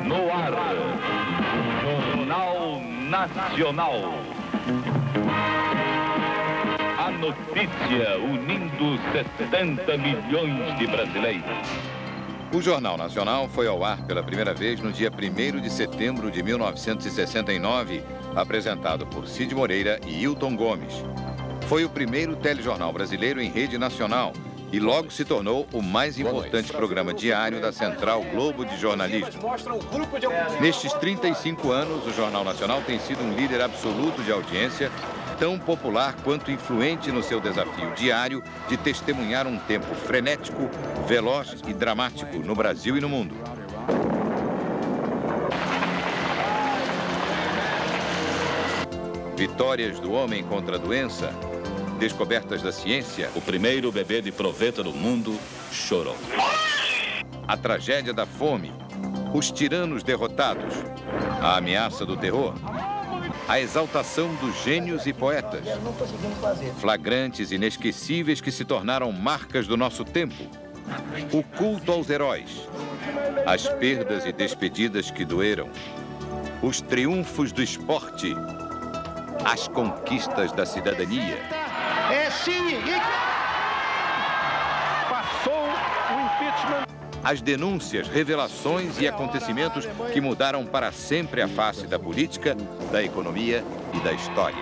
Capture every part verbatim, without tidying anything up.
No ar, Jornal Nacional. A notícia unindo sessenta milhões de brasileiros. O Jornal Nacional foi ao ar pela primeira vez no dia primeiro de setembro de mil novecentos e sessenta e nove, apresentado por Cid Moreira e Hilton Gomes. Foi o primeiro telejornal brasileiro em rede nacional e logo se tornou o mais importante programa diário da Central Globo de Jornalismo. Nestes trinta e cinco anos, o Jornal Nacional tem sido um líder absoluto de audiência, tão popular quanto influente no seu desafio diário de testemunhar um tempo frenético, veloz e dramático no Brasil e no mundo. Vitórias do homem contra a doença, descobertas da ciência. O primeiro bebê de proveta do mundo chorou. A tragédia da fome, os tiranos derrotados, a ameaça do terror, a exaltação dos gênios e poetas, flagrantes inesquecíveis que se tornaram marcas do nosso tempo, o culto aos heróis, as perdas e despedidas que doeram, os triunfos do esporte, as conquistas da cidadania. É sim! Passou o impeachment. As denúncias, revelações e acontecimentos que mudaram para sempre a face da política, da economia e da história.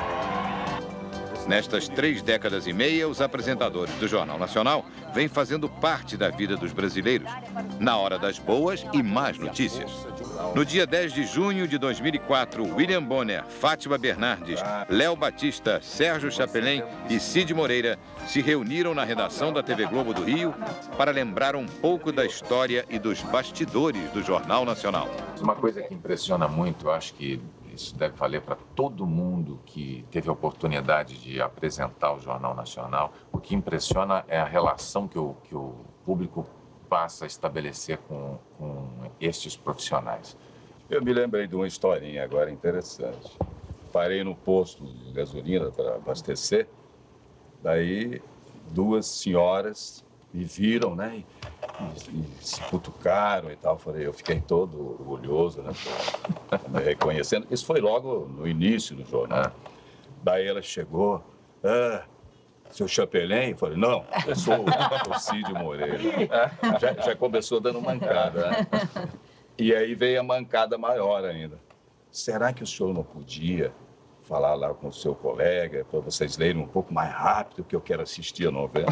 Nestas três décadas e meia, os apresentadores do Jornal Nacional vêm fazendo parte da vida dos brasileiros, na hora das boas e más notícias. No dia dez de junho de dois mil e quatro, William Bonner, Fátima Bernardes, Léo Batista, Sérgio Chapelin e Cid Moreira se reuniram na redação da T V Globo do Rio para lembrar um pouco da história e dos bastidores do Jornal Nacional. Uma coisa que impressiona muito, eu acho que isso deve valer para todo mundo que teve a oportunidade de apresentar o Jornal Nacional, o que impressiona é a relação que o, que o público passa a estabelecer com, com estes profissionais. Eu me lembrei de uma historinha agora interessante. Parei no posto de gasolina para abastecer, daí duas senhoras me viram, né, e, e se cutucaram e tal. Falei, eu fiquei todo orgulhoso, né, me reconhecendo. Isso foi logo no início do jornal. Daí ela chegou, ah, seu Chapelin? Eu falei, não, eu sou o Cid Moreira. Já, já começou dando mancada, né? E aí veio a mancada maior ainda. Será que o senhor não podia falar lá com o seu colega para vocês lerem um pouco mais rápido que eu quero assistir a novela?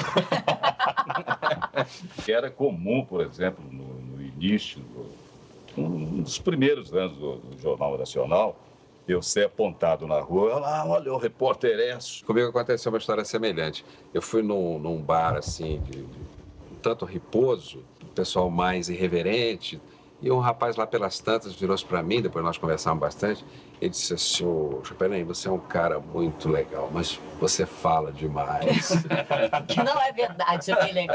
Que era comum, por exemplo, no, no início, do, um dos primeiros anos do, do Jornal Nacional, eu ser apontado na rua, ah, olha o repórter Esso. Comigo aconteceu uma história semelhante. Eu fui num, num bar, assim, de, de um tanto riposo, o pessoal mais irreverente, e um rapaz lá pelas tantas virou-se para mim, depois nós conversamos bastante, ele disse assim, ô, Chapelin, você é um cara muito legal, mas você fala demais. Que não é verdade, Chapelin.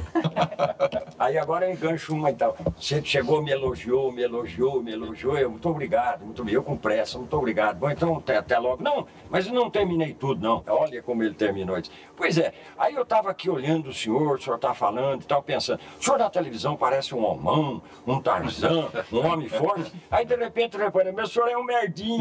Aí agora eu engancho uma e tal. Você chegou, me elogiou, me elogiou, me elogiou, eu, muito obrigado, muito obrigado, eu com pressa, muito obrigado. Bom, então até, até logo. Não, mas eu não terminei tudo, não. Olha como ele terminou. Disse, pois é, aí eu estava aqui olhando o senhor, o senhor está falando e tal, pensando, o senhor na televisão parece um homão, um Tarzan, um homem forte. Aí de repente eu reparei, mas o senhor é um merdinha.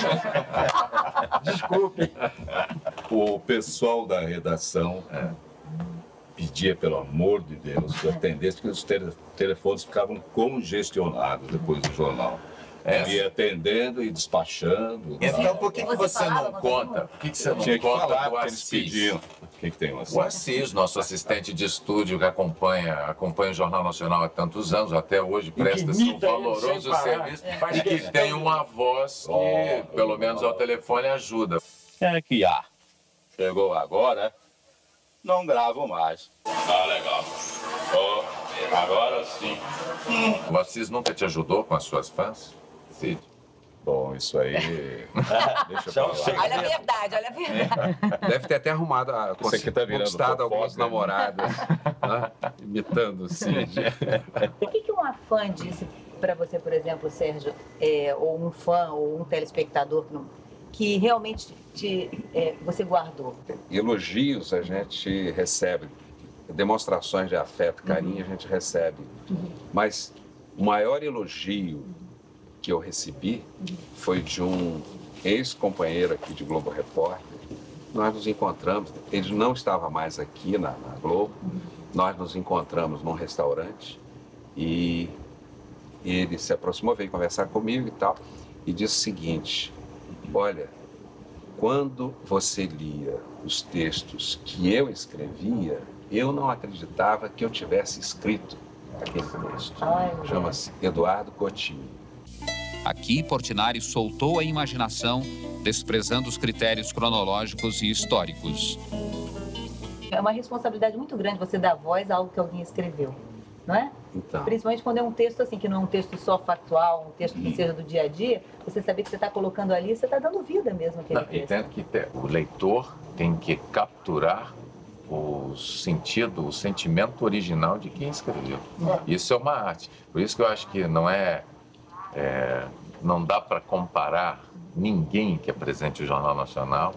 Desculpe. O pessoal da redação é, pedia, pelo amor de Deus, que atendesse, porque os tele, telefones ficavam congestionados depois do jornal. É. E atendendo e despachando. Então, por que, que você não conta? Por que, que você não Tinha que conta falar, do porque eles Assis? pediam. Quem que tem o Assis? O Assis, nosso assistente de estúdio que acompanha, acompanha o Jornal Nacional há tantos anos, até hoje presta um valoroso serviço e que tem uma voz que, oh, pelo menos ao telefone, ajuda. É que há. Chegou agora, não gravo mais. Ah, legal. Oh, agora sim. O Assis nunca te ajudou com as suas fãs, Cid? Bom, isso aí... Deixa eu falar. Olha a verdade, olha a verdade. Deve ter até arrumado, a, Isso aqui tá virando conquistado fofoca, algumas né? namoradas, né? Imitando o Cid. O que, que uma fã disse para você, por exemplo, Sérgio, é, ou um fã, ou um telespectador, que realmente te, é, você guardou? Elogios a gente recebe, demonstrações de afeto, carinho, uhum, a gente recebe. Uhum. Mas O maior elogio que eu recebi foi de um ex-companheiro aqui de Globo Repórter. Nós nos encontramos, ele não estava mais aqui na, na Globo, nós nos encontramos num restaurante e ele se aproximou, veio conversar comigo e tal, e disse o seguinte: olha, quando você lia os textos que eu escrevia, eu não acreditava que eu tivesse escrito aquele texto. Chama-se Eduardo Coutinho. Aqui, Portinari soltou a imaginação, desprezando os critérios cronológicos e históricos. É uma responsabilidade muito grande você dar voz a algo que alguém escreveu, não é? Então. Principalmente quando é um texto assim, que não é um texto só factual, um texto que seja do dia a dia, você saber que você está colocando ali, você está dando vida mesmo àquele Não, texto. E tem que ter, o leitor tem que capturar o sentido, o sentimento original de quem escreveu. Isso é uma arte. Por isso que eu acho que não é, é não dá para comparar ninguém que apresente o Jornal Nacional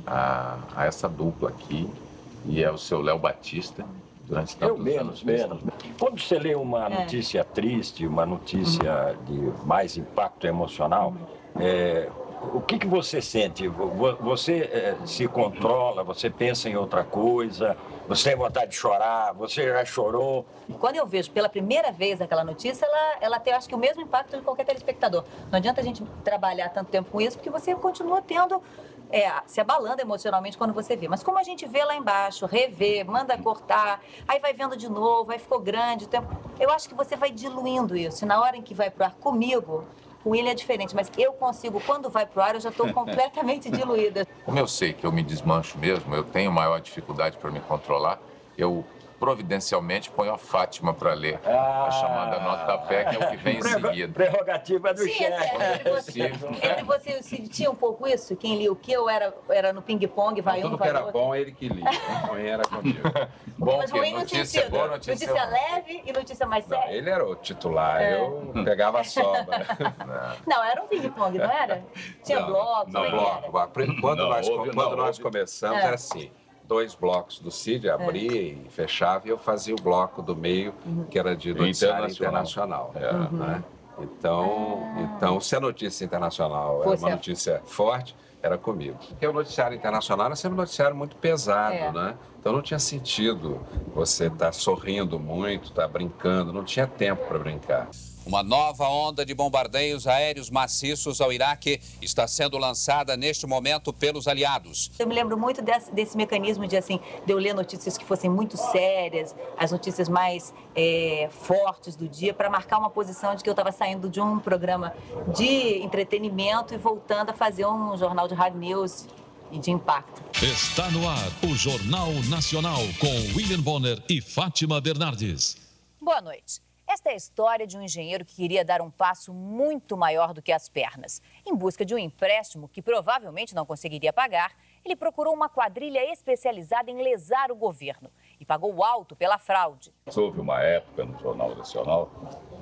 a, a essa dupla aqui, e é o seu Léo Batista, durante tantos Eu menos, anos. menos. Quando você lê uma notícia triste, uma notícia de mais impacto emocional, é, o que, que você sente? Você é, se controla, você pensa em outra coisa, você tem vontade de chorar, você já chorou? Quando eu vejo pela primeira vez aquela notícia, ela, ela tem, acho que, o mesmo impacto de qualquer telespectador. Não adianta a gente trabalhar tanto tempo com isso, porque você continua tendo, é, se abalando emocionalmente quando você vê. Mas como a gente vê lá embaixo, revê, manda cortar, aí vai vendo de novo, aí ficou grande o tempo. Eu acho que você vai diluindo isso. E na hora em que vai pro ar comigo, o William é diferente, mas eu consigo, quando vai pro ar, eu já estou completamente diluída. Como eu sei que eu me desmancho mesmo, eu tenho maior dificuldade para me controlar, eu providencialmente ponho a Fátima para ler ah, a chamada nota pé, que é o que vem em seguida. Prerrogativa do chefe. Entre você, entre você se tinha um pouco isso? Quem lia o quê? Ou era, era no ping-pong, vai Tudo um, vai que era outro? bom, ele que lia. Ruim era comigo. Bom, mas ruim no notícia sentido, boa, notícia, notícia leve e notícia mais séria? Não, ele era o titular, é. eu pegava a sobra. Não, era um ping-pong, não era? Tinha não, bloco, não, bloco. Quando não, nós, houve, quando não, nós houve. começamos, É. era assim. Dois blocos do Cid, abria é. e fechava, e eu fazia o bloco do meio, uhum. que era de noticiário internacional. internacional é. né? Então, ah. então, se a notícia internacional era uma notícia forte, era comigo. Porque o noticiário internacional era sempre um noticiário muito pesado, é. né? Então não tinha sentido você estar sorrindo muito, estar brincando, não tinha tempo para brincar. Uma nova onda de bombardeios aéreos maciços ao Iraque está sendo lançada neste momento pelos aliados. Eu me lembro muito desse, desse mecanismo de, assim, de eu ler notícias que fossem muito sérias, as notícias mais é, fortes do dia, para marcar uma posição de que eu estava saindo de um programa de entretenimento e voltando a fazer um jornal de hard news e de impacto. Está no ar o Jornal Nacional com William Bonner e Fátima Bernardes. Boa noite. Esta é a história de um engenheiro que queria dar um passo muito maior do que as pernas. Em busca de um empréstimo que provavelmente não conseguiria pagar, ele procurou uma quadrilha especializada em lesar o governo e pagou alto pela fraude. Houve uma época no Jornal Nacional,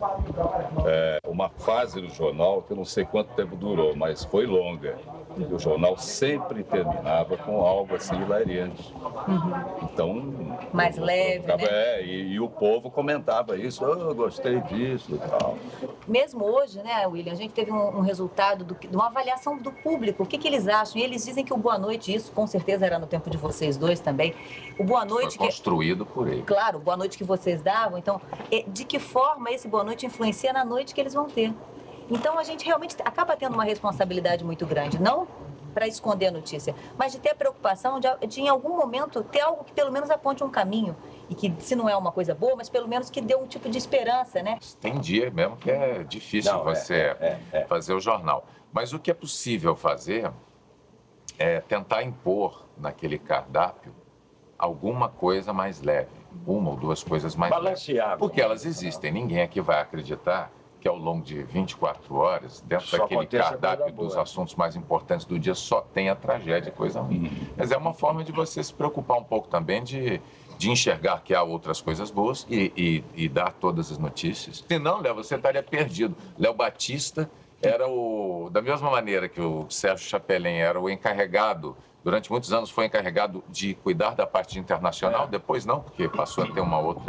é, uma fase do jornal que eu não sei quanto tempo durou, mas foi longa. E o jornal sempre terminava com algo assim hilariante. Uhum. Então... mais leve, né? É, e, e o povo comentava isso, oh, eu gostei disso e tal. Mesmo hoje, né, William, a gente teve um, um resultado do, de uma avaliação do público, o que, que eles acham? E eles dizem que o Boa Noite, isso com certeza era no tempo de vocês dois também, o Boa Noite... Foi construído que, por ele. Claro, o Boa Noite que vocês davam, então, de que forma esse Boa Noite influencia na noite que eles vão ter? Então, a gente realmente acaba tendo uma responsabilidade muito grande, não para esconder a notícia, mas de ter a preocupação de, de, em algum momento, ter algo que pelo menos aponte um caminho e que, se não é uma coisa boa, mas pelo menos que dê um tipo de esperança, né? Tem dia mesmo que é difícil não, você é, é, é. fazer o jornal. Mas o que é possível fazer é tentar impor naquele cardápio alguma coisa mais leve, uma ou duas coisas mais balanceável. leves. Porque elas existem, ninguém aqui vai acreditar que ao longo de vinte e quatro horas, dentro só daquele cardápio dos assuntos mais importantes do dia, só tem a tragédia e coisa ruim. Mas é uma forma de você se preocupar um pouco também de, de enxergar que há outras coisas boas e, e, e dar todas as notícias. Senão, Léo, você estaria perdido. Léo Batista era o... Da mesma maneira que o Sérgio Chapelin era o encarregado, durante muitos anos foi encarregado de cuidar da parte internacional, é. depois não, porque passou a ter uma outra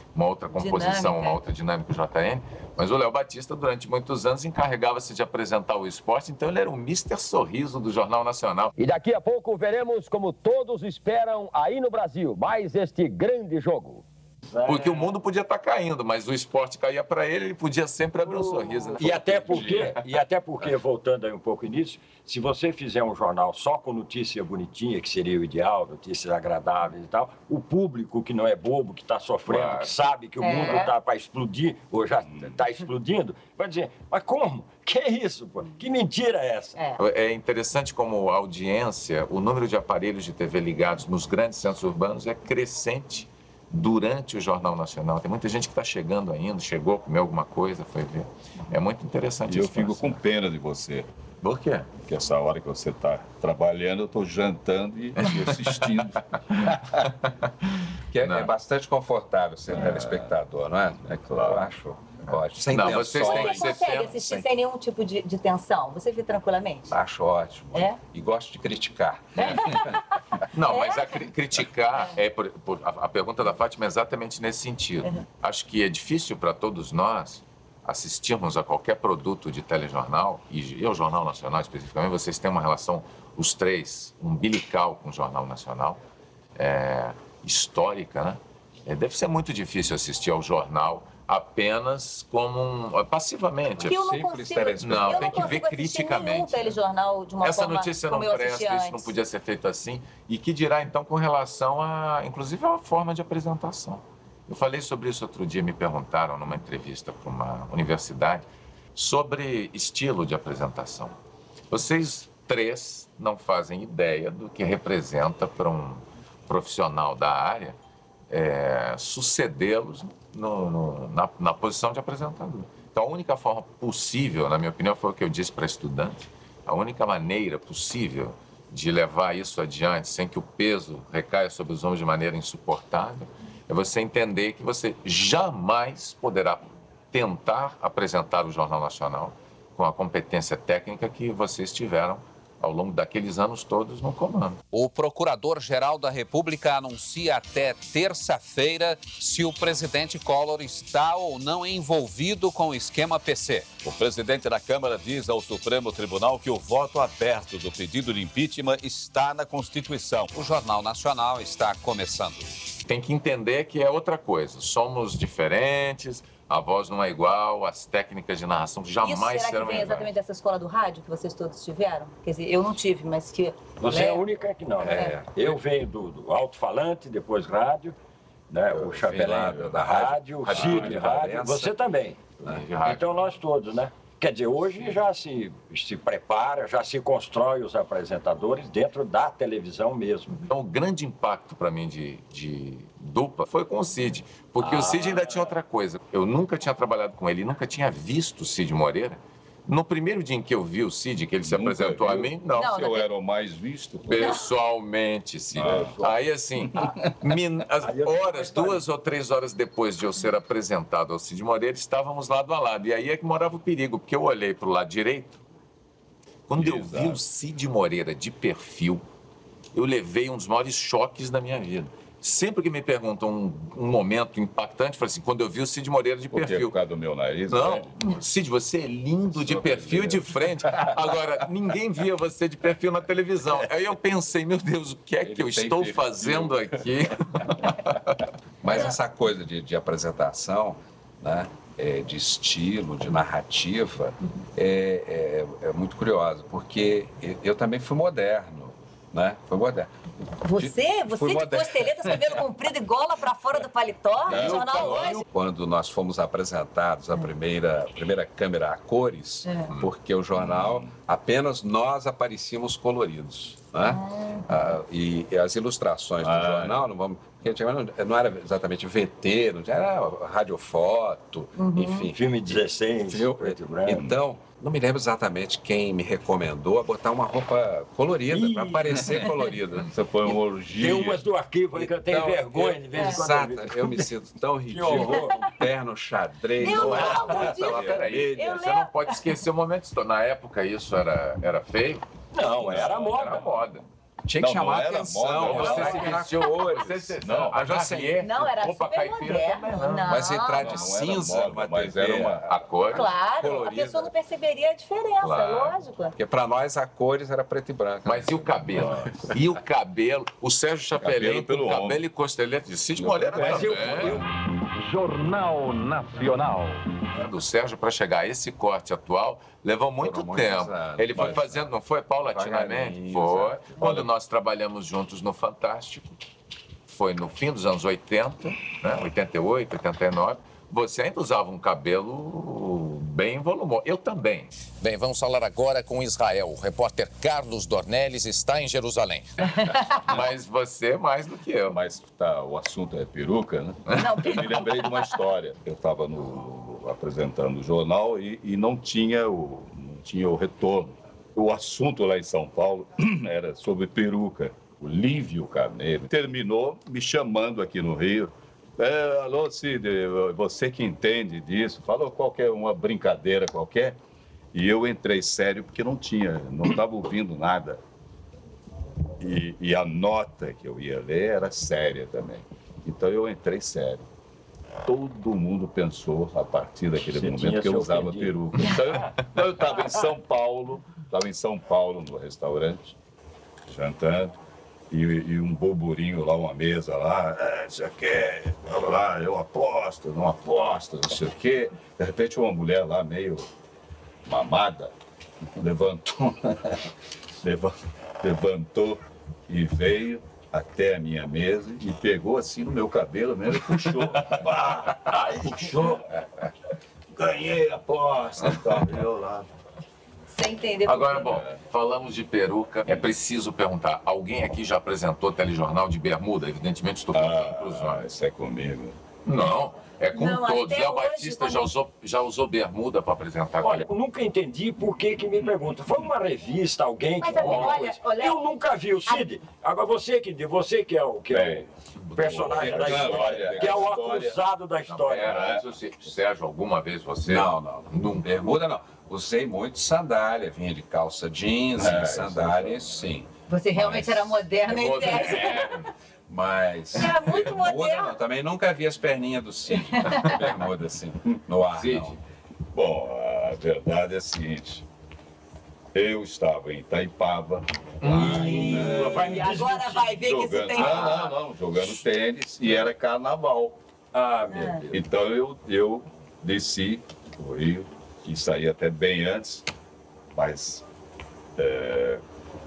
uma outra composição, Dinâmica. uma outra dinâmica, o J N. Mas o Léo Batista, durante muitos anos, encarregava-se de apresentar o esporte, então ele era o mister Sorriso do Jornal Nacional. E daqui a pouco veremos como todos esperam aí no Brasil mais este grande jogo. Porque o mundo podia estar caindo, mas o esporte caía para ele, ele podia sempre abrir um sorriso. Né? E até porque, e até porque, voltando aí um pouco nisso, se você fizer um jornal só com notícia bonitinha, que seria o ideal, notícias agradáveis e tal, o público que não é bobo, que está sofrendo, Claro. que sabe que o É. mundo está para explodir, ou já está explodindo, vai dizer, mas como? Que é isso, pô? Que mentira é essa? É. É interessante como a audiência, o número de aparelhos de T V ligados nos grandes centros urbanos é crescente durante o Jornal Nacional. Tem muita gente que está chegando ainda, chegou, comeu alguma coisa, foi ver. É muito interessante E eu isso. fico com pena de você. Por quê? Porque essa hora que você está trabalhando, eu estou jantando e, e assistindo. Que é, Não. é bastante confortável ser telespectador, não é? É claro. Eu acho ótimo. Sem Não, tensões. vocês têm Você que ser consegue tempo, assistir sim. sem nenhum tipo de, de tensão? Você vê tranquilamente? Acho ótimo. É? E gosto de criticar. Não, mas a cri- criticar, é. por- por- a, a pergunta da Fátima é exatamente nesse sentido. Uhum. Acho que é difícil para todos nós assistirmos a qualquer produto de telejornal, e, e ao Jornal Nacional especificamente, vocês têm uma relação, os três, umbilical com o Jornal Nacional, é, histórica, né? É, deve ser muito difícil assistir ao jornal apenas como um, passivamente. Porque eu não simples consigo, telespectador. Não, eu tem não que ver consigo assistir criticamente, nenhum né? telejornal de uma Essa forma notícia não como eu assisti presta, isso não antes. podia ser feito assim. E que dirá, então, com relação a, inclusive, a forma de apresentação. Eu falei sobre isso outro dia, me perguntaram numa entrevista para uma universidade sobre estilo de apresentação. Vocês três não fazem ideia do que representa para um profissional da área é, sucedê-los no- no- na, na posição de apresentador. Então, a única forma possível, na minha opinião, foi o que eu disse para estudante, a única maneira possível de levar isso adiante sem que o peso recaia sobre os ombros de maneira insuportável é você entender que você jamais poderá tentar apresentar o Jornal Nacional com a competência técnica que vocês tiveram ao longo daqueles anos todos no comando. O Procurador-Geral da República anuncia até terça-feira se o presidente Collor está ou não envolvido com o esquema P C. O presidente da Câmara diz ao Supremo Tribunal que o voto aberto do pedido de impeachment está na Constituição. O Jornal Nacional está começando. Tem que entender que é outra coisa. Somos diferentes, a voz não é igual, as técnicas de narração jamais Isso será serão que vem iguais. exatamente dessa escola do rádio que vocês todos tiveram? Quer dizer, eu não tive, mas que... Você é a né? única que não, né? É. Eu venho do, do alto-falante, depois rádio, né? o Chapelin venho da da rádio, o rádio, Cid rádio rádio, Valença. você também. De rádio. Então nós todos, né? Quer dizer, hoje já se, se prepara, já se constrói os apresentadores dentro da televisão mesmo. Então, o grande impacto para mim de, de dupla foi com o Cid, porque o Cid ainda tinha outra coisa. Eu nunca tinha trabalhado com ele, nunca tinha visto o Cid Moreira. No primeiro dia em que eu vi o Cid, que ele se Nunca apresentou a viu? mim, não. Não, Se eu era o mais visto, pô. Pessoalmente, Cid. Aí, assim, min- as horas, duas ou três horas depois de eu ser apresentado ao Cid Moreira, estávamos lado a lado. E aí é que morava o perigo, porque eu olhei para o lado direito. Quando eu vi Exato. o Cid Moreira de perfil, eu levei um dos maiores choques da minha vida. Sempre que me perguntam um, um momento impactante, eu falo assim, quando eu vi o Cid Moreira de Por quê? perfil. Por causa do meu nariz? Não, né? Cid, você é lindo de perfil e de frente. Agora, ninguém via você de perfil na televisão. Aí eu pensei, meu Deus, o que é que Ele eu tem estou perfil. fazendo aqui? Mas essa coisa de, de apresentação, né, é, de estilo, de narrativa, é, é, é muito curiosa, porque eu, eu também fui moderno, né? Fui moderno. Você, você Fui de moderno. costeletas, cabelo comprido e gola pra fora do paletó, no jornal hoje. Quando nós fomos apresentados a primeira, a primeira câmera a cores, É. porque o jornal, apenas nós aparecíamos coloridos. Né? Ah, e, e as ilustrações do Ah. jornal, não vamos, porque antigamente não, não era exatamente V T, não tinha, era radiofoto, enfim. Filme dezesseis, Viu? preto e branco. Então, não me lembro exatamente quem me recomendou a botar uma roupa colorida, para parecer colorido. Você foi uma orgia. Tem umas do arquivo aí que eu tenho Então, vergonha eu- de vez em quando. Exato, eu vi. eu me sinto tão ridículo, horror. com terno xadrez, Eu boa, lembro disso. tela vermelha. Eu Você não pode esquecer o momento histórico. Na época isso era, era feio. Não, era Era moda. moda. Tinha que Não, não chamar a era atenção. moda, Você não. se vestiu hoje. Não, mas você... Não, era super moderno. Não. Mas entrar de Não, não era cinza, moda, numa mas T V, era uma- a cor Claro, colorida. a pessoa não perceberia a diferença, Claro. lógico. Porque pra nós a cores era preto e branco. Mas e o cabelo? E o cabelo? O Sérgio Chapelin, pelo com cabelo ombro. e costeleta de Cid Moreira Mas eu- também. Jornal Nacional. Do Sérgio para chegar a esse corte atual levou muito Foram muitos tempo. anos, Ele foi mas- fazendo, não foi paulatinamente? Devagarinho, Foi. exato. Quando nós trabalhamos juntos no Fantástico, foi no fim dos anos oitenta, né? oitenta e oito, oitenta e nove. Você ainda usava um cabelo bem volumoso. Eu também. Bem, vamos falar agora com Israel. O repórter Carlos Dornelles está em Jerusalém. Mas você mais do que eu. Mas tá, o assunto é peruca, né? Eu me lembrei de uma história. Eu estava no, apresentando o jornal e, e não, tinha o, não tinha o retorno. O assunto lá em São Paulo era sobre peruca. O Lívio Carneiro terminou me chamando aqui no Rio. É, alô, Cid, você que entende disso, falou qualquer uma brincadeira qualquer. E eu entrei sério porque não tinha, não estava ouvindo nada. E, e a nota que eu ia ler era séria também. Então eu entrei sério. Todo mundo pensou, a partir daquele Você momento, tinha que eu se usava ofendido. peruca. Então eu- então eu estava em São Paulo, estava em São Paulo, no restaurante, jantando, e, e um burburinho lá, uma mesa lá, é, isso aqui, blá, blá, eu aposto, não aposto, não sei o quê. De repente uma mulher lá, meio mamada, levantou, leva- levantou e veio até a minha mesa e pegou assim no meu cabelo mesmo e puxou. Pá, aí puxou. Ganhei a aposta e tal. Eu lá. Sem entender por Agora, quê. bom, falamos de peruca. É preciso perguntar, alguém aqui já apresentou telejornal de bermuda? Evidentemente estou perguntando para os Ah, homens. isso é comigo. Não, é com Não, todos. até Léo hoje, Batista quando- já, usou, já usou bermuda para apresentar. Olha, eu nunca entendi por que que me pergunta. Foi uma revista, alguém que Mas, alguma olha, coisa. olha- Eu nunca vi o Cid. Agora você que você que é o que é o personagem da história, que é o acusado da história. Era antes, você- Sérgio, alguma vez você... Não, não. não. Bermuda não. Usei muito sandália, vinha de calça jeans, É, e sandália, isso sim. Você realmente Mas- era moderno, hein, Moderno. Sérgio? Mas. Era muito bermuda, moderno. não. Também nunca vi as perninhas do Cid. Bermuda assim, no ar. Cid. Não. Bom, a verdade é a seguinte. Eu estava em Itaipava, Ih, vai me E agora desmentir. vai ver que isso jogando, tem... não, não, não, jogando tênis e era carnaval. Ah, meu Deus. Então eu, eu desci o Rio e saí até bem antes, mas é,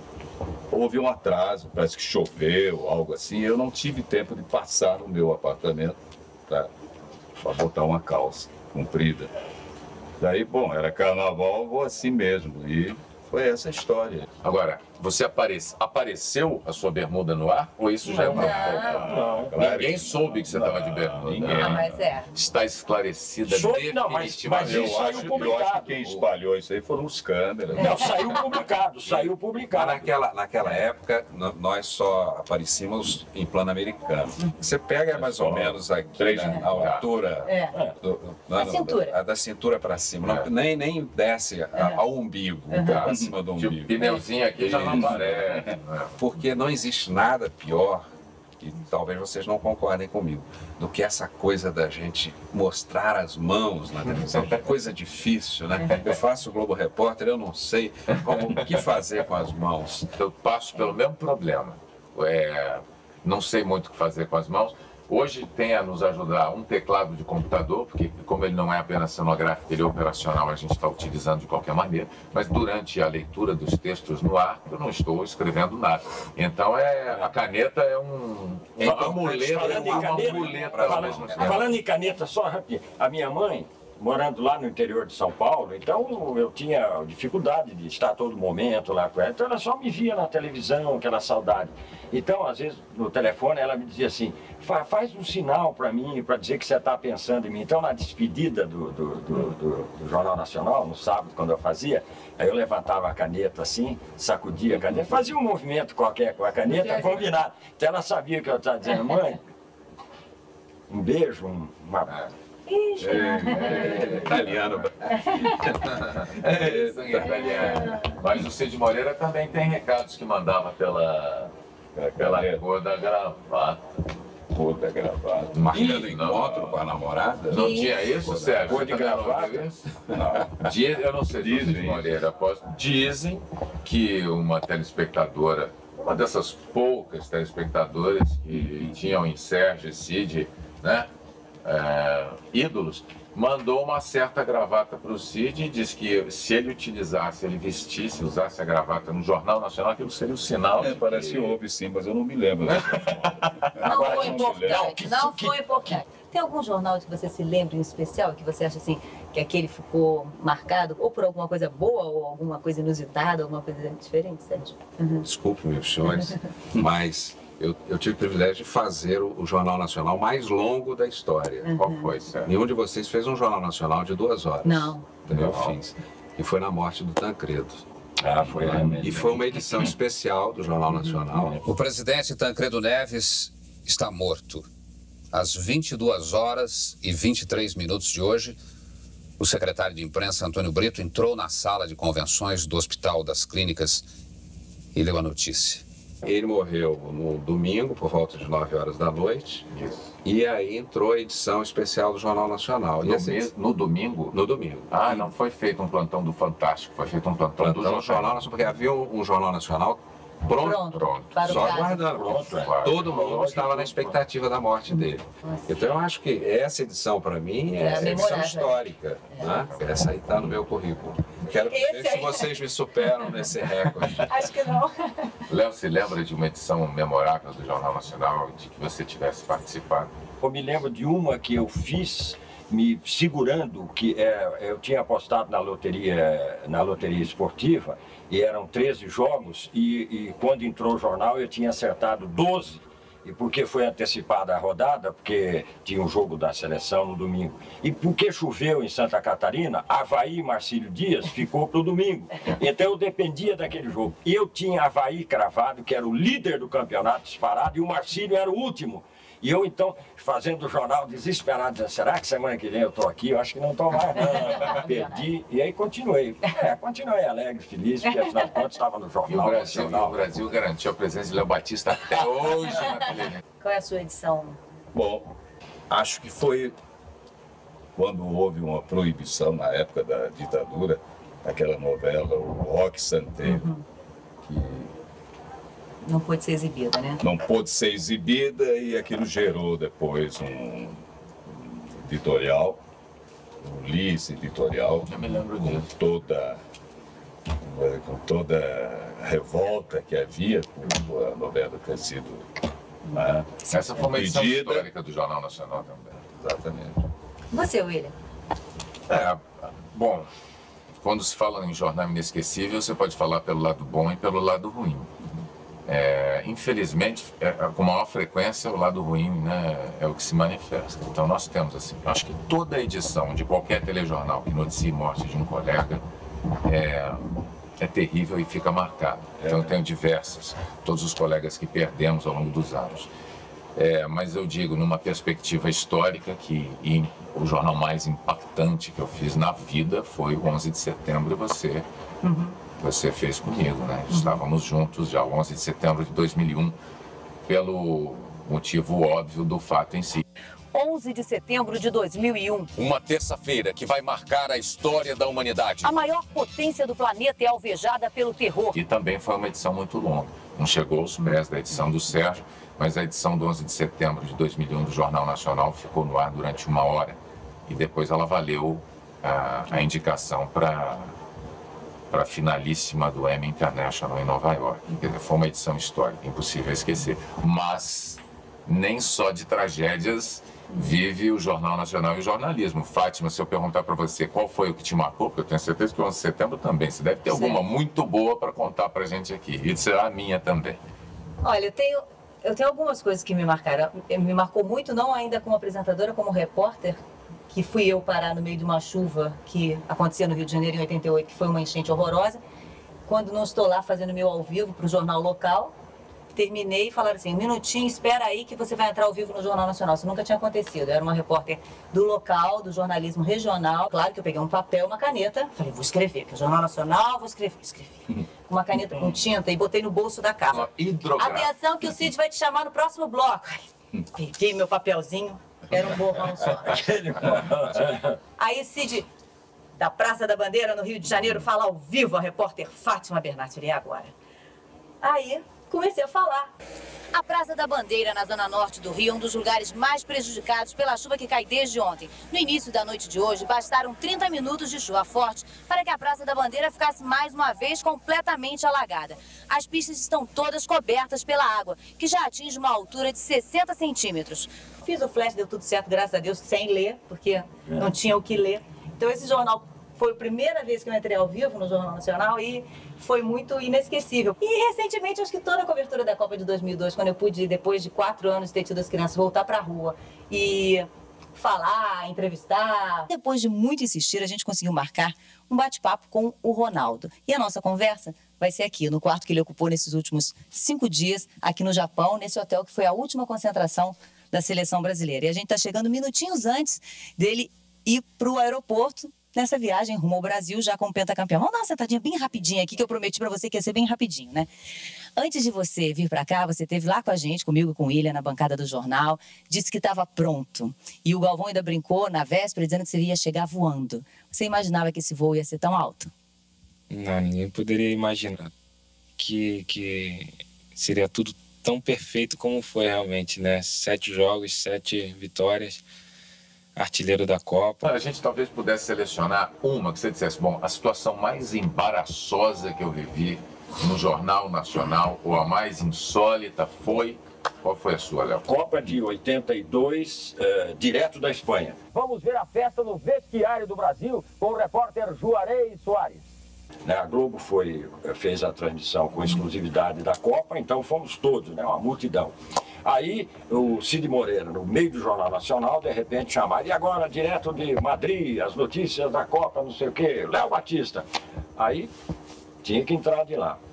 houve um atraso, parece que choveu, algo assim. Eu não tive tempo de passar no meu apartamento para botar uma calça comprida. Daí, bom, era carnaval, vou assim mesmo. E foi essa história. Agora, você aparece, apareceu a sua bermuda no ar? Ou isso já é uma foto? Não. Claro Ninguém que- soube que você estava de bermuda. Ninguém. Ah, mas é. Está esclarecida Soube, não, mas- definitivamente. mas Eu isso saiu acho, eu acho publicado. que quem espalhou isso aí foram os câmeras. Não, saiu publicado, saiu Mas publicado. naquela, naquela época, no- nós só aparecíamos em plano americano. Você pega mais ou menos aqui Três na, na altura. É. do- do- A não, cintura. Da, da cintura para cima. Não, nem, nem desce a- ao umbigo, para cima do Tipo, umbigo. pneuzinho aqui já não Isso. aparece. Porque não existe nada pior, e talvez vocês não concordem comigo, do que essa coisa da gente mostrar as mãos na televisão. É coisa difícil, né? Eu faço o Globo Repórter, eu não sei como, o que fazer com as mãos. Eu passo pelo mesmo problema. É, não sei muito o que fazer com as mãos. Hoje tem a nos ajudar um teclado de computador, porque como ele não é apenas cenográfico, ele é operacional, a gente está utilizando de qualquer maneira. Mas durante a leitura dos textos no ar, eu não estou escrevendo nada. Então é, a caneta é um, um Fa- amuleto, falando em uma caneta, muleta. falando, falando em caneta, só rapidinho. A minha mãe, morando lá no interior de São Paulo, então eu tinha dificuldade de estar a todo momento lá com ela. Então ela só me via na televisão, aquela saudade. Então, às vezes, no telefone, ela me dizia assim, "Fa- faz um sinal para mim, para dizer que você está pensando em mim." Então, na despedida do, do, do, do- do Jornal Nacional, no sábado, quando eu fazia, aí eu levantava a caneta assim, sacudia a caneta, fazia um movimento qualquer com a caneta, combinado. Então ela sabia que eu estava dizendo, mãe, um beijo, um- uma... português. É, é, italiano. É, sangue italiano. Mas o Cid Moreira também tem recados que mandava pela, pela cor da gravata. Cor da gravata. Marcando encontro com a namorada? Não tinha isso, Sérgio? Cor de gravata? Não. Diz, eu não sei se o Cid Moreira aposto. Dizem que uma telespectadora, uma dessas poucas telespectadoras que tinham em Sérgio e Cid, né, é, ídolos, mandou uma certa gravata para o Cid e disse que se ele utilizasse, ele vestisse, usasse a gravata no Jornal Nacional, aquilo seria o sinal. É, de parece que houve sim, mas eu não me lembro. Não foi importante, não foi importante. Tem algum jornal que você se lembra em especial, que você acha assim, que aquele ficou marcado, ou por alguma coisa boa, ou alguma coisa inusitada, alguma coisa diferente, Sérgio? Uhum. Desculpe, meus senhores, mas eu, eu tive o privilégio de fazer o, o Jornal Nacional mais longo da história. Uhum. Qual foi, Sérgio? Nenhum de vocês fez um Jornal Nacional de duas horas. Não. Eu fiz. E foi na morte do Tancredo. Ah, foi lá mesmo. E foi uma edição especial do Jornal Nacional. O presidente Tancredo Neves está morto. Às vinte e duas horas e vinte e três minutos de hoje, o secretário de imprensa, Antônio Brito, entrou na sala de convenções do Hospital das Clínicas e leu a notícia. Ele morreu no domingo, por volta de nove horas da noite. Isso. E aí entrou a edição especial do Jornal Nacional. No, e assim, mes- no domingo? No domingo. Ah, não foi feito um plantão do Fantástico, foi feito um plantão, Plantão do do Jornal. Jornal Nacional, porque havia um, um Jornal Nacional pronto, Pronto, pronto. para o Só caso. aguardando. Pronto, é. Todo mundo estava na expectativa da morte dele. Então eu acho que essa edição, para mim, é, É é edição memorável. histórica. Né? Essa aí está no meu currículo. Quero Esse ver se aí. vocês me superam nesse recorde. Acho que não. Léo, se lembra de uma edição memorável do Jornal Nacional de que você tivesse participado? Eu me lembro de uma que eu fiz me segurando, que é, eu tinha apostado na loteria, na loteria esportiva, e eram treze jogos, e, e quando entrou o jornal eu tinha acertado doze, e porque foi antecipada a rodada, porque tinha um jogo da seleção no domingo. E porque choveu em Santa Catarina, Avaí e Marcílio Dias ficou para o domingo. Então eu dependia daquele jogo. E eu tinha Avaí cravado, que era o líder do campeonato disparado, e o Marcílio era o último. E eu, então, fazendo o jornal desesperado, dizendo, será que semana que vem eu estou aqui? Eu acho que não estou mais, não. Perdi. E aí continuei. É, continuei alegre, feliz, porque afinal de contas estava no E o Jornal Brasil, Nacional. o Brasil garantiu a presença de Léo Batista até hoje na televisão. Qual é a sua edição? Bom, acho que foi quando houve uma proibição na época da ditadura, aquela novela, o Rock Santeiro, Uhum. que Não pôde ser exibida, né? não pôde ser exibida e aquilo gerou depois um, um editorial, um li esse editorial, Eu me lembro com disso. toda, com toda a revolta que havia por a novela ter sido, né, Essa foi uma edição pedida. histórica do Jornal Nacional também. Exatamente. Você, William? É, bom, quando se fala em jornal inesquecível, você pode falar pelo lado bom e pelo lado ruim. É, infelizmente, é, com maior frequência, o lado ruim, né, é o que se manifesta. Então, nós temos, assim, acho que toda edição de qualquer telejornal que noticie morte de um colega é, é terrível e fica marcado. Então, eu tenho diversas, todos os colegas que perdemos ao longo dos anos. É, mas eu digo, numa perspectiva histórica, que e o jornal mais impactante que eu fiz na vida foi o onze de setembro, e você, Uhum. você fez comigo, né? Estávamos juntos já, o onze de setembro de dois mil e um, pelo motivo óbvio do fato em si. onze de setembro de dois mil e um. Uma terça-feira que vai marcar a história da humanidade. A maior potência do planeta é alvejada pelo terror. E também foi uma edição muito longa. Não chegou aos pés da edição do Sérgio, mas a edição do onze de setembro de dois mil e um do Jornal Nacional ficou no ar durante uma hora. E depois ela valeu a, a indicação para a finalíssima do Emmy International em Nova York. Quer dizer, foi uma edição histórica, impossível esquecer. Mas nem só de tragédias vive o Jornal Nacional e o jornalismo. Fátima, se eu perguntar para você qual foi o que te marcou, porque eu tenho certeza que o onze de setembro também, você deve ter Sim. alguma muito boa para contar para a gente aqui. E será a minha também. Olha, eu tenho, eu tenho algumas coisas que me marcaram. Me marcou muito, não ainda como apresentadora, como repórter, que fui eu parar no meio de uma chuva que acontecia no Rio de Janeiro em oitenta e oito, que foi uma enchente horrorosa. Quando não estou lá fazendo meu ao vivo para o jornal local, terminei e falaram assim, um minutinho, espera aí que você vai entrar ao vivo no Jornal Nacional. Isso nunca tinha acontecido. Eu era uma repórter do local, do jornalismo regional. Claro que eu peguei um papel, uma caneta, falei, vou escrever, que é o Jornal Nacional, vou escrever. Escrevi. Com uma caneta com tinta e botei no bolso da capa. Atenção que o Cid vai te chamar no próximo bloco. Aí, peguei meu papelzinho, era um borrão só. Aí Cid, da Praça da Bandeira, no Rio de Janeiro, fala ao vivo a repórter Fátima Bernardi. E agora? Aí, comecei a falar. A Praça da Bandeira, na zona norte do Rio, é um dos lugares mais prejudicados pela chuva que cai desde ontem. No início da noite de hoje, bastaram trinta minutos de chuva forte para que a Praça da Bandeira ficasse mais uma vez completamente alagada. As pistas estão todas cobertas pela água, que já atinge uma altura de sessenta centímetros. Fiz o flash, deu tudo certo, graças a Deus, sem ler, porque não tinha o que ler. Então esse jornal foi a primeira vez que eu entrei ao vivo no Jornal Nacional e foi muito inesquecível. E recentemente, acho que toda a cobertura da Copa de dois mil e dois, quando eu pude, depois de quatro anos de ter tido as crianças, voltar para a rua e falar, entrevistar. Depois de muito insistir, a gente conseguiu marcar um bate-papo com o Ronaldo. E a nossa conversa vai ser aqui, no quarto que ele ocupou nesses últimos cinco dias, aqui no Japão, nesse hotel que foi a última concentração da seleção brasileira. E a gente está chegando minutinhos antes dele ir para o aeroporto, nessa viagem rumo ao Brasil, já como pentacampeão. Vamos dar uma sentadinha bem rapidinha aqui, que eu prometi para você que ia ser bem rapidinho, né? Antes de você vir para cá, você esteve lá com a gente, comigo, com o William, na bancada do jornal, disse que estava pronto. E o Galvão ainda brincou na véspera, dizendo que você ia chegar voando. Você imaginava que esse voo ia ser tão alto? Não, ninguém poderia imaginar que, que seria tudo tão perfeito como foi realmente, né? Sete jogos, sete vitórias. Artilheiro da Copa. A gente talvez pudesse selecionar uma que você dissesse, bom, a situação mais embaraçosa que eu vivi no Jornal Nacional, ou a mais insólita foi... Qual foi a sua, Léo? Copa de oitenta e dois, uh, direto da Espanha. Vamos ver a festa no vestiário do Brasil com o repórter Juarez Soares. A Globo foi, fez a transmissão com exclusividade da Copa, então fomos todos, né, uma multidão. Aí o Cid Moreira, no meio do Jornal Nacional, de repente chamaram, e agora, direto de Madrid, as notícias da Copa, não sei o quê, Léo Batista. Aí tinha que entrar de lá.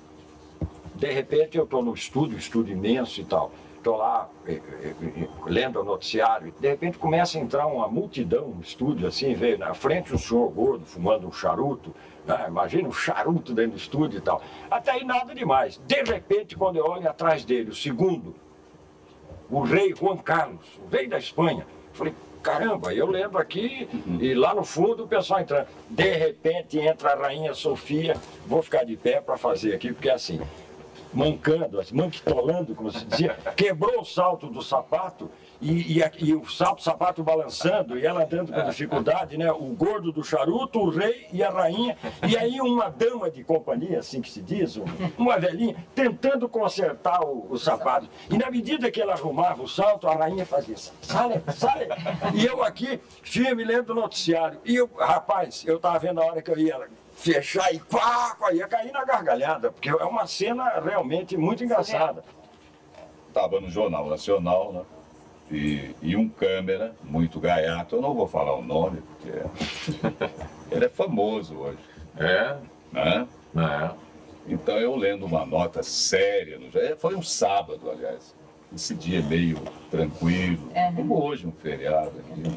De repente eu estou no estúdio, estúdio imenso e tal, estou lá eh, eh, lendo o noticiário, e de repente começa a entrar uma multidão no estúdio, assim, veio na frente um senhor gordo fumando um charuto, né? Imagina um charuto dentro do estúdio e tal. Até aí nada demais. De repente, quando eu olho atrás dele, o segundo, o rei Juan Carlos, o rei da Espanha. Falei, caramba, eu lembro aqui, uhum. E lá no fundo o pessoal entrando. De repente entra a rainha Sofia, vou ficar de pé para fazer aqui, porque é assim, mancando, assim, manquitolando, como se dizia, quebrou o salto do sapato e, e, e o salto, sapato balançando e ela andando com dificuldade, né? O gordo do charuto, o rei e a rainha, e aí uma dama de companhia, assim que se diz, uma velhinha, tentando consertar o, o sapato. E na medida que ela arrumava o salto, a rainha fazia assim, sai, sai. E eu aqui, firme, lendo o noticiário. E eu, rapaz, eu estava vendo a hora que eu ia fechar e pá, ia cair na gargalhada, porque é uma cena realmente muito engraçada. Estava no Jornal Nacional, né? E, e um câmera muito gaiato, eu não vou falar o nome, porque ele é famoso hoje. É? Né? É. Então eu lendo uma nota séria, no, foi um sábado, aliás, esse dia meio tranquilo, é. Como hoje, um feriado aqui.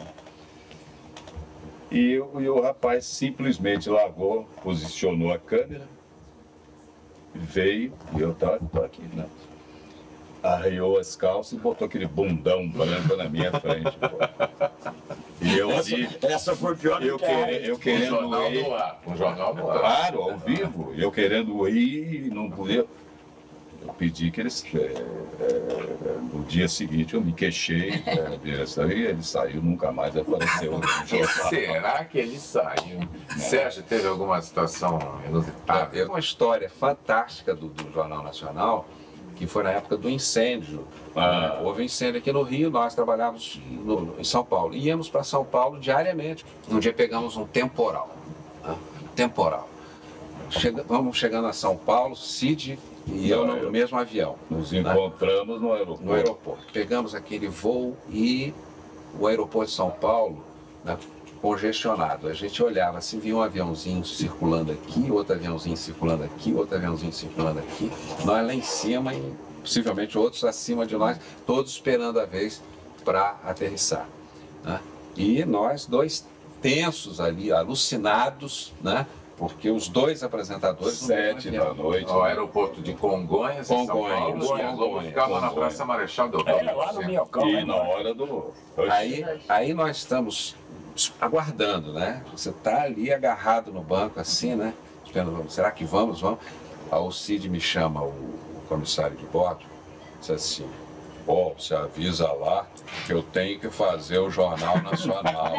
E, eu, e o rapaz simplesmente largou, posicionou a câmera, veio, e eu estava aqui, né? Arreou as calças e botou aquele bundão branco na minha frente. Pô. E eu essa, ali, essa foi pior eu, que quer, eu querendo um jornal ir, no ar. Um jornal no ar. Claro, ao vivo. Eu querendo ir e não podia. Eu pedi que eles, é, é, no dia seguinte, eu me queixei na direção e ele saiu, nunca mais apareceu no jornal. Será que ele saiu? Sérgio, teve alguma situação inusitada? Teve uma história fantástica do, do Jornal Nacional, que foi na época do incêndio. Ah. Houve um incêndio aqui no Rio, nós trabalhávamos no, em São Paulo. Íamos para São Paulo diariamente. Um dia pegamos um temporal. Né? Temporal. Chega, vamos chegando a São Paulo, Cid e eu no, no mesmo avião. Nos encontramos, né? no aeroporto. No aeroporto. Pegamos aquele voo e o aeroporto de São Paulo, né, congestionado. A gente olhava assim, via um aviãozinho circulando aqui, outro aviãozinho circulando aqui, outro aviãozinho circulando aqui. Nós lá em cima e possivelmente outros acima de nós, todos esperando a vez para aterrissar, né? E nós dois tensos ali, alucinados, né? Porque os dois apresentadores... Sete da noite. O aeroporto de Congonhas, Congonhas, São Paulo, Congonhas, a Globo ficava na Praça Marechal Deodoro. É, lá no Minhocão. E na hora do... Aí, aí nós estamos aguardando, né? Você está ali agarrado no banco, assim, né? Esperando, será que vamos, vamos? Aí o Cid me chama, o, o comissário de bordo, disse assim, ó, oh, você avisa lá que eu tenho que fazer o Jornal Nacional.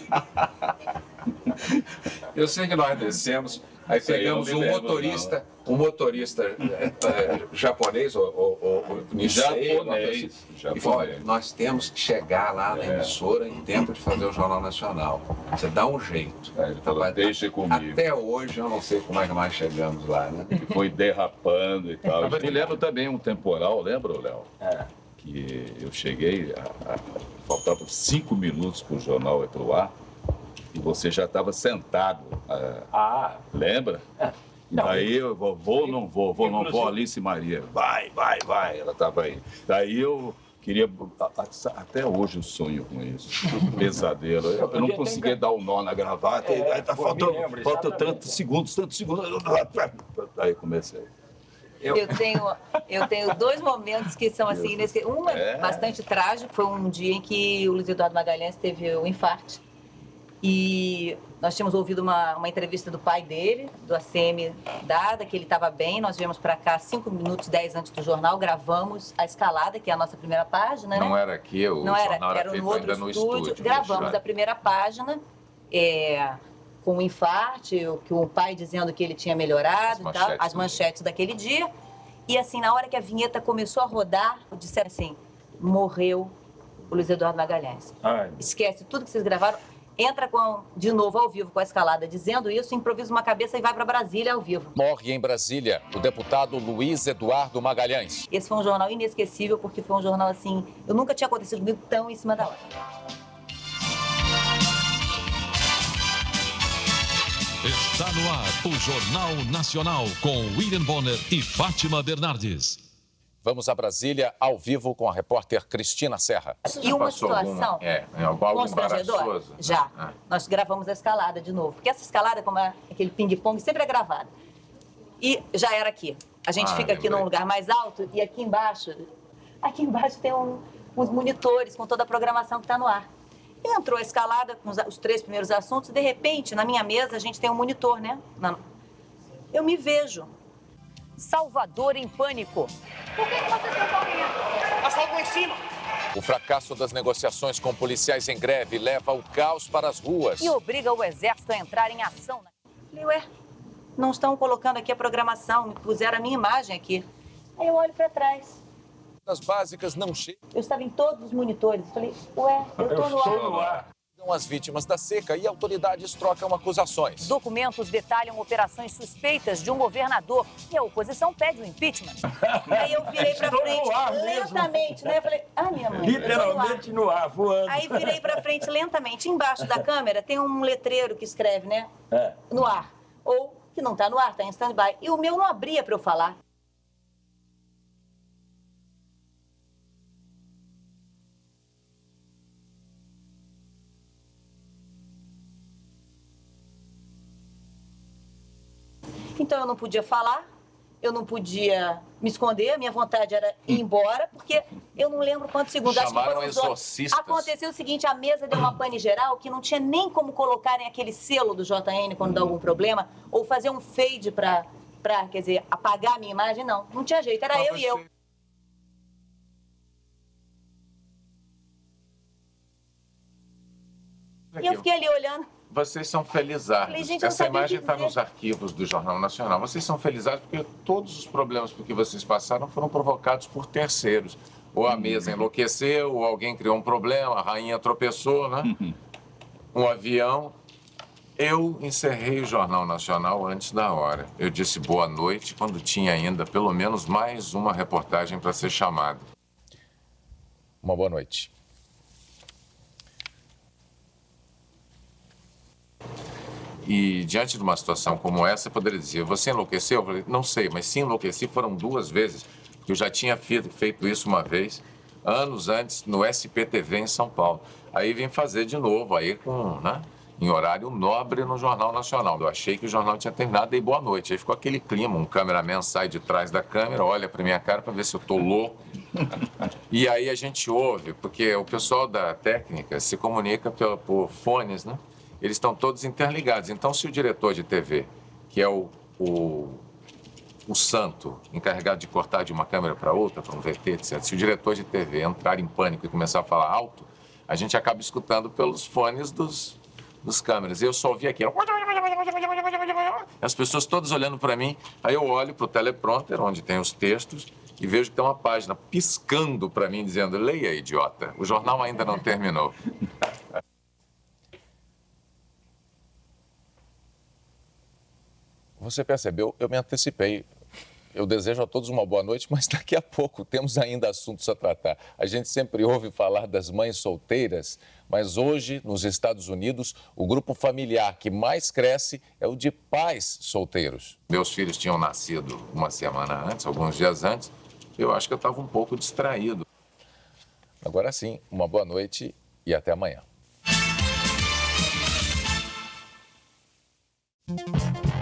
Eu sei que nós descemos, aí Isso aí pegamos eu um me lembro, motorista, um motorista é, é, japonês, ou, ou, ou Nisei, Japonês, assim, japonês. e falou, olha, nós temos que chegar lá na É. emissora em tempo de fazer o Jornal Nacional. Você dá um jeito. Aí ele falou, Rapaz, deixa comigo. Até hoje eu não sei como é que nós chegamos lá, né? Que foi derrapando e tal. Eu me lembro também um temporal, lembra, Léo? É. Que eu cheguei, a, a, faltavam cinco minutos para o jornal ir para o ar e você já estava sentado. a- Ah, Lembra? E Não, daí eu vou, vou, não vou, vou, não vou, inclusive- Alice Maria. Vai, vai, vai. Ela estava aí. Daí eu queria. a- a- Até hoje eu sonho com isso. Pesadelo. Eu, eu não podia ter conseguia engan- dar o nó na gravata. É, Aí tá pô, me faltando, lembro, falta exatamente. tantos segundos, tantos segundos. Aí eu comecei. Eu tenho, eu tenho dois momentos que são assim, inesque- um é É. bastante trágico, foi um dia em que o Luiz Eduardo Magalhães teve um infarto. E nós tínhamos ouvido uma, uma entrevista do pai dele, do A C M dada, que ele estava bem. Nós viemos para cá cinco minutos, dez antes do jornal, gravamos a escalada, que é a nossa primeira página, Não né? era aqui, o Não era, jornal era, era feito no outro ainda no estúdio. estúdio. Gravamos no a primeira página, é, com o infarte, o- que o pai dizendo que ele tinha melhorado As e tal, manchetes as do manchetes daquele dia. E assim, na hora que a vinheta começou a rodar, disseram assim, morreu o Luiz Eduardo Magalhães. ai, Esquece tudo que vocês gravaram, entra com, de novo ao vivo com a escalada dizendo isso, improvisa uma cabeça e vai para Brasília ao vivo. Morre em Brasília o deputado Luiz Eduardo Magalhães. Esse foi um jornal inesquecível, porque foi um jornal assim, eu nunca tinha acontecido comigo tão em cima da hora. Está no ar o Jornal Nacional com William Bonner e Fátima Bernardes. Vamos a Brasília ao vivo com a repórter Cristina Serra. E uma Passou situação alguma- é, é, algo constrangedora, embaraçoso? já. Ah. Nós gravamos a escalada de novo, porque essa escalada, como é aquele ping-pong, sempre é gravada. E já era aqui. A gente Ah, fica aqui lembrei. num lugar mais alto e aqui embaixo, aqui embaixo tem um- uns monitores com toda a programação que está no ar. E entrou a escalada com os, os três primeiros assuntos e, de repente, na minha mesa, a gente tem um monitor, né? Na- eu me vejo. Salvador em pânico. Por que vocês não podem passar algo em cima? O fracasso das negociações com policiais em greve leva o caos para as ruas. E obriga o exército a entrar em ação. Falei, ué, não estão colocando aqui a programação, me puseram a minha imagem aqui. Aí eu olho para trás. As básicas não chegam Eu estava em todos os monitores. Falei, ué, eu tô no ar. no ar. às vítimas da seca e autoridades trocam acusações. Documentos detalham operações suspeitas de um governador e a oposição pede o impeachment. Aí eu virei pra Estou no frente ar mesmo. lentamente, né? Eu falei, ah, minha mãe. Literalmente no ar, voando. Aí virei pra frente lentamente. Embaixo da câmera tem um letreiro que escreve, né? É. No ar. Ou que não tá no ar, tá em stand-by. E o meu não abria pra eu falar. Então eu não podia falar, eu não podia me esconder, a minha vontade era ir embora, porque eu não lembro quantos segundos. Acho que Chamaram foram uns doze. exorcistas. Aconteceu o seguinte, a mesa deu uma pane geral que não tinha nem como colocarem aquele selo do J N quando dá algum problema, ou fazer um fade pra, pra, quer dizer, apagar a minha imagem, não. Não tinha jeito, era Mas eu e eu. você- E eu fiquei ali olhando. Vocês são felizardos. Falei, gente, eu não Essa sabia o imagem que está dizer. nos arquivos do Jornal Nacional. Vocês são felizardos porque todos os problemas por que vocês passaram foram provocados por terceiros. Ou a mesa enlouqueceu, ou alguém criou um problema, a rainha tropeçou, né? Um avião. Eu encerrei o Jornal Nacional antes da hora. Eu disse boa noite quando tinha ainda pelo menos mais uma reportagem para ser chamada. Uma boa noite. E diante de uma situação como essa, eu poderia dizer, você enlouqueceu? Eu falei, não sei, mas se enlouqueci foram duas vezes, Eu já tinha feito isso uma vez, anos antes, no S P T V em São Paulo. Aí vim fazer de novo, aí com, né, em horário nobre no Jornal Nacional. Eu achei que o jornal tinha terminado, dei boa noite. Aí ficou aquele clima, um cameraman sai de trás da câmera, olha pra minha cara para ver se eu tô louco. E aí a gente ouve, porque o pessoal da técnica se comunica por, por fones, né? Eles estão todos interligados. Então, se o diretor de T V, que é o, o, o santo, encarregado de cortar de uma câmera para outra, para um V T, etcétera, se o diretor de T V entrar em pânico e começar a falar alto, a gente acaba escutando pelos fones dos, dos câmeras. E eu só ouvi aqui, as pessoas todas olhando para mim, aí eu olho para o teleprompter, onde tem os textos, e vejo que tem uma página piscando para mim, dizendo, leia, idiota, o jornal ainda não terminou. Você percebeu, eu me antecipei. Eu desejo a todos uma boa noite, mas daqui a pouco temos ainda assuntos a tratar. A gente sempre ouve falar das mães solteiras, mas hoje, nos Estados Unidos, o grupo familiar que mais cresce é o de pais solteiros. Meus filhos tinham nascido uma semana antes, alguns dias antes, eu acho que eu estava um pouco distraído. Agora sim, uma boa noite e até amanhã.